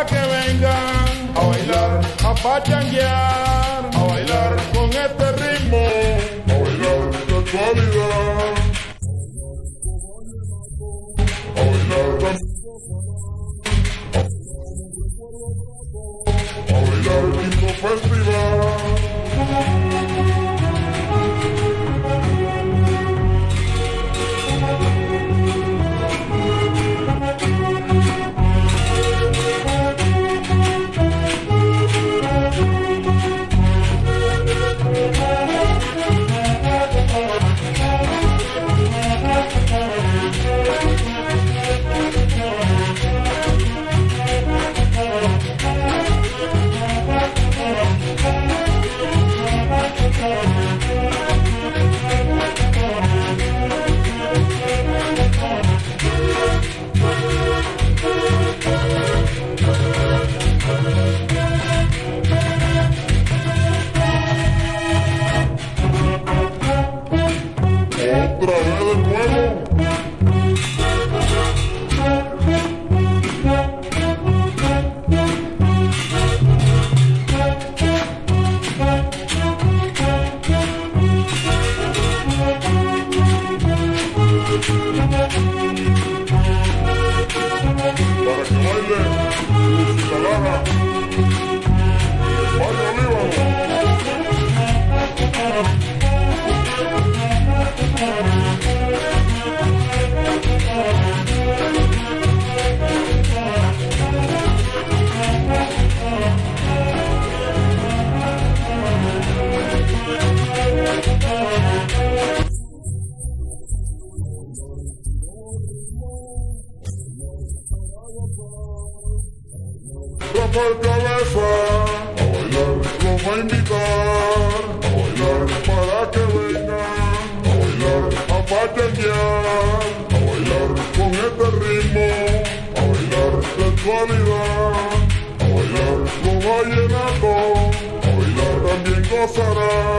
para que vengan a bailar, a pachanguear, a bailar con este ritmo, a bailar sexualidad, a bailar lindo festival. Otra vez de nuevo. Para que baile música Lara, Mario Rafael Cabeza, a bailar los va a invitar, a bailar para que vengan, a bailar a pachanguear, a bailar con este ritmo, a bailar sexualidad, a bailar los vallenatos, a bailar también gozará.